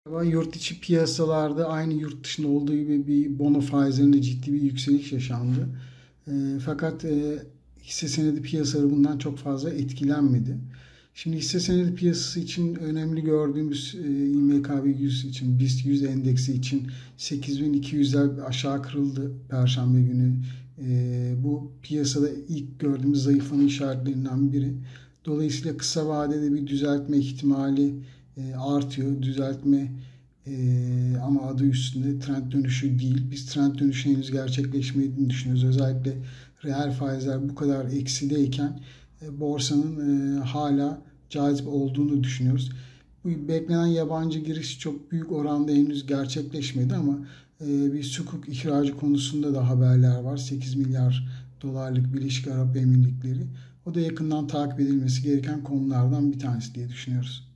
Yurt içi piyasalarda aynı yurt dışında olduğu gibi bir bono faizlerinde ciddi bir yükseliş yaşandı. Fakat hisse senedi piyasaları bundan çok fazla etkilenmedi. Şimdi hisse senedi piyasası için önemli gördüğümüz İMKB 100 için, BIST 100 endeksi için 8200'ler aşağı kırıldı Perşembe günü. Bu piyasada ilk gördüğümüz zayıflama işaretlerinden biri. Dolayısıyla kısa vadede bir düzeltme ihtimali artıyor. Düzeltme ama adı üstünde trend dönüşü değil. Biz trend dönüşü henüz gerçekleşmediğini düşünüyoruz. Özellikle reel faizler bu kadar eksideyken borsanın hala cazip olduğunu düşünüyoruz. Bu beklenen yabancı giriş çok büyük oranda henüz gerçekleşmedi ama bir sukuk ihracı konusunda da haberler var. 8 milyar dolarlık Birleşik Arap Emirlikleri. O da yakından takip edilmesi gereken konulardan bir tanesi diye düşünüyoruz.